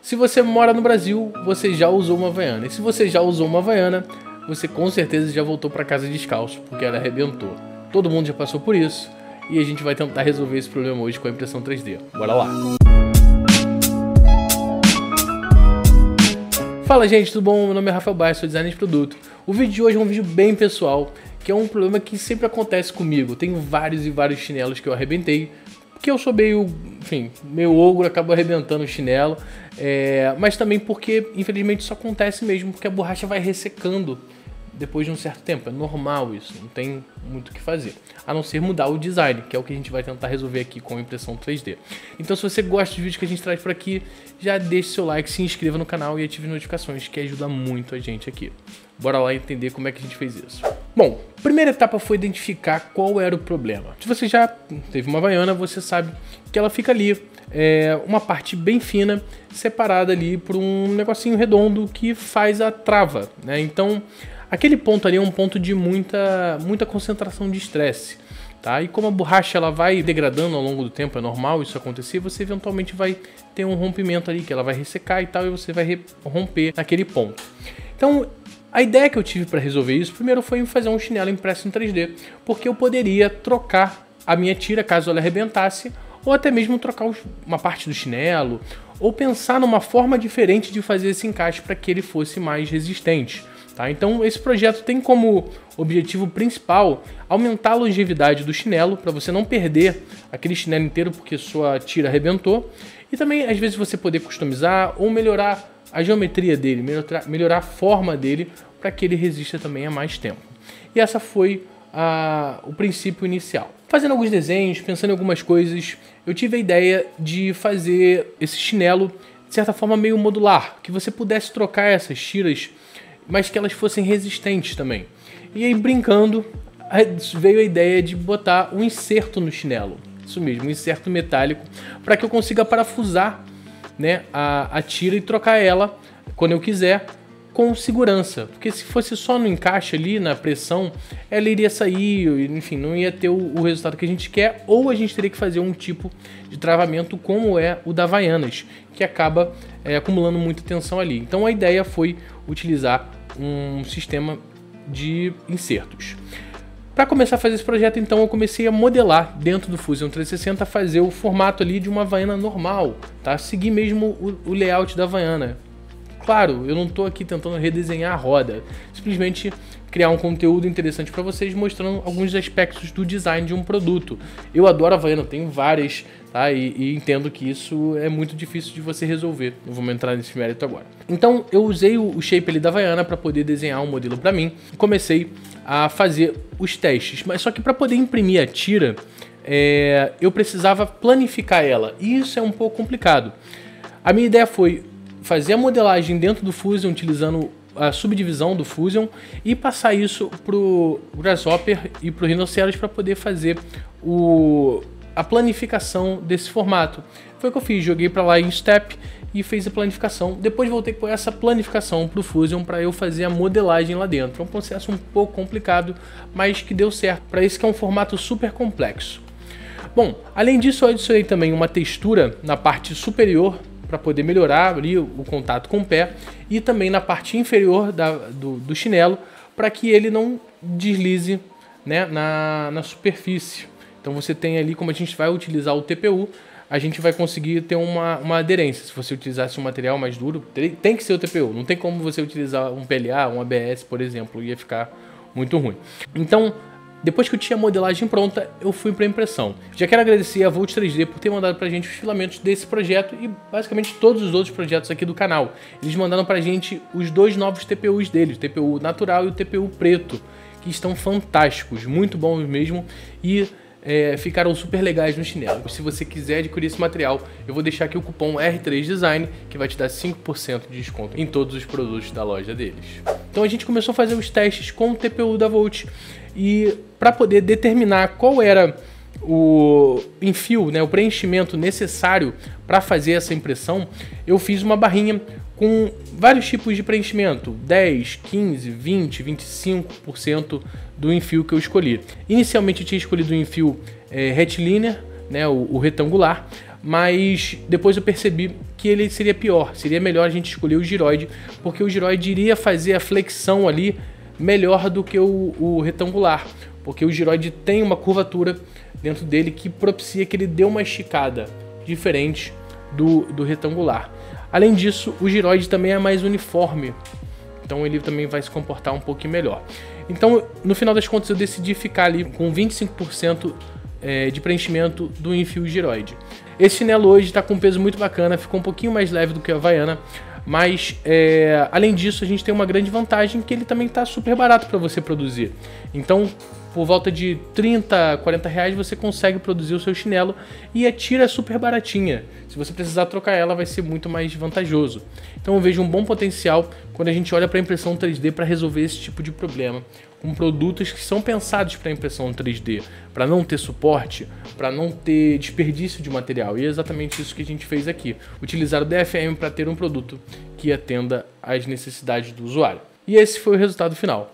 Se você mora no Brasil, você já usou uma Havaiana. E se você já usou uma Havaiana, você com certeza já voltou para casa descalço, porque ela arrebentou. Todo mundo já passou por isso e a gente vai tentar resolver esse problema hoje com a impressão 3D. Bora lá! Fala gente, tudo bom? Meu nome é Rafael Baez, sou designer de produto. O vídeo de hoje é um vídeo bem pessoal, que é um problema que sempre acontece comigo. Tenho vários e vários chinelos que eu arrebentei, porque eu sou meio ogro, acabo arrebentando o chinelo, mas também porque infelizmente isso acontece mesmo, porque a borracha vai ressecando depois de um certo tempo. É normal isso, não tem muito o que fazer, a não ser mudar o design, que é o que a gente vai tentar resolver aqui com a impressão 3D. Então se você gosta dos vídeos que a gente traz por aqui, já deixe seu like, se inscreva no canal e ative notificações, que ajuda muito a gente aqui. Bora lá entender como é que a gente fez isso. Bom, a primeira etapa foi identificar qual era o problema. Se você já teve uma Havaiana, você sabe que ela fica ali, uma parte bem fina, separada ali por um negocinho redondo que faz a trava, né? Então, aquele ponto ali é um ponto de muita concentração de estresse, tá? E como a borracha ela vai degradando ao longo do tempo, é normal isso acontecer, você eventualmente vai ter um rompimento ali, que ela vai ressecar e tal, e você vai romper naquele ponto. Então, a ideia que eu tive para resolver isso, primeiro foi fazer um chinelo impresso em 3D, porque eu poderia trocar a minha tira caso ela arrebentasse, ou até mesmo trocar uma parte do chinelo, ou pensar numa forma diferente de fazer esse encaixe para que ele fosse mais resistente. Tá? Então esse projeto tem como objetivo principal aumentar a longevidade do chinelo, para você não perder aquele chinelo inteiro porque sua tira arrebentou, e também às vezes você poder customizar ou melhorar a geometria dele, melhorar a forma dele para que ele resista também a mais tempo. E essa foi o princípio inicial. Fazendo alguns desenhos, pensando em algumas coisas, eu tive a ideia de fazer esse chinelo de certa forma meio modular, que você pudesse trocar essas tiras, mas que elas fossem resistentes também. E aí, brincando, veio a ideia de botar um inserto no chinelo. Isso mesmo, um inserto metálico, para que eu consiga parafusar, né, a tira e trocar ela quando eu quiser com segurança, porque se fosse só no encaixe ali, na pressão, ela iria sair, enfim, não ia ter o resultado que a gente quer, ou a gente teria que fazer um tipo de travamento como é o da Havaianas, que acaba acumulando muita tensão ali. Então a ideia foi utilizar um sistema de insertos. Para começar a fazer esse projeto, então, eu comecei a modelar dentro do Fusion 360, fazer o formato ali de uma Havaiana normal, tá? Seguir mesmo o layout da Havaiana. Claro, eu não estou aqui tentando redesenhar a roda, simplesmente criar um conteúdo interessante para vocês, mostrando alguns aspectos do design de um produto. Eu adoro a Havaiana, tenho várias, tá? E entendo que isso é muito difícil de você resolver. Não vamos entrar nesse mérito agora. Então eu usei o shape ali da Havaiana para poder desenhar um modelo para mim. Comecei a fazer os testes, mas só que para poder imprimir a tira, eu precisava planificar ela, e isso é um pouco complicado. A minha ideia foi fazer a modelagem dentro do Fusion, utilizando a subdivisão do Fusion, e passar isso pro Grasshopper e pro Rhinoceros para poder fazer a planificação desse formato. Foi o que eu fiz, joguei para lá em Step e fiz a planificação. Depois voltei com essa planificação pro Fusion para eu fazer a modelagem lá dentro. É um processo um pouco complicado, mas que deu certo para esse que é um formato super complexo. Bom, além disso eu adicionei também uma textura na parte superior para poder melhorar ali o contato com o pé, e também na parte inferior do chinelo, para que ele não deslize, né, na superfície. Então você tem ali, como a gente vai utilizar o TPU, a gente vai conseguir ter uma aderência. Se você utilizasse um material mais duro, tem que ser o TPU, não tem como você utilizar um PLA, um ABS, por exemplo, ia ficar muito ruim. Então, depois que eu tinha a modelagem pronta, eu fui para a impressão. Já quero agradecer a Volt 3D por ter mandado para a gente os filamentos desse projeto e basicamente todos os outros projetos aqui do canal. Eles mandaram para a gente os dois novos TPUs deles, o TPU natural e o TPU preto, que estão fantásticos, muito bons mesmo, e ficaram super legais no chinelo. Se você quiser adquirir esse material, eu vou deixar aqui o cupom R3Design, que vai te dar 5% de desconto em todos os produtos da loja deles. Então a gente começou a fazer os testes com o TPU da Volt, e para poder determinar qual era o enfio, né, o preenchimento necessário para fazer essa impressão, eu fiz uma barrinha com vários tipos de preenchimento, 10, 15, 20, 25% do enfio que eu escolhi. Inicialmente eu tinha escolhido o enfio retilíneo, né, o retangular, mas depois eu percebi que ele seria pior, seria melhor a gente escolher o giroide, porque o giroide iria fazer a flexão ali melhor do que o retangular, porque o giroide tem uma curvatura dentro dele que propicia que ele dê uma esticada diferente do retangular. Além disso, o giroide também é mais uniforme, então ele também vai se comportar um pouquinho melhor. Então, no final das contas, eu decidi ficar ali com 25% de preenchimento do enfio giroide. Esse chinelo hoje está com um peso muito bacana, ficou um pouquinho mais leve do que a Havaiana, mas além disso a gente tem uma grande vantagem que ele também está super barato para você produzir. Então, por volta de 30, 40 reais você consegue produzir o seu chinelo e a tira é super baratinha. Se você precisar trocar ela vai ser muito mais vantajoso. Então eu vejo um bom potencial quando a gente olha para a impressão 3D para resolver esse tipo de problema, com produtos que são pensados para impressão 3D, para não ter suporte, para não ter desperdício de material. E é exatamente isso que a gente fez aqui, utilizar o DFM para ter um produto que atenda às necessidades do usuário. E esse foi o resultado final.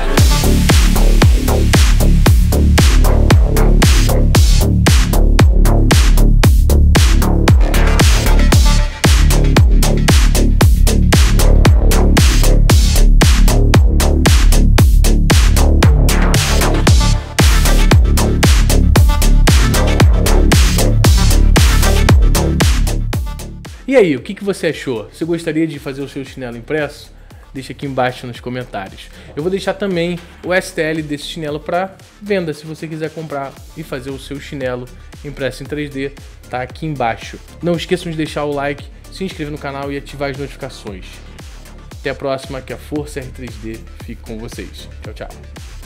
E aí, o que você achou? Você gostaria de fazer o seu chinelo impresso? Deixa aqui embaixo nos comentários. Eu vou deixar também o STL desse chinelo para venda, se você quiser comprar e fazer o seu chinelo impresso em 3D, tá aqui embaixo. Não esqueçam de deixar o like, se inscrever no canal e ativar as notificações. Até a próxima, que a Força R3D fique com vocês. Tchau, tchau.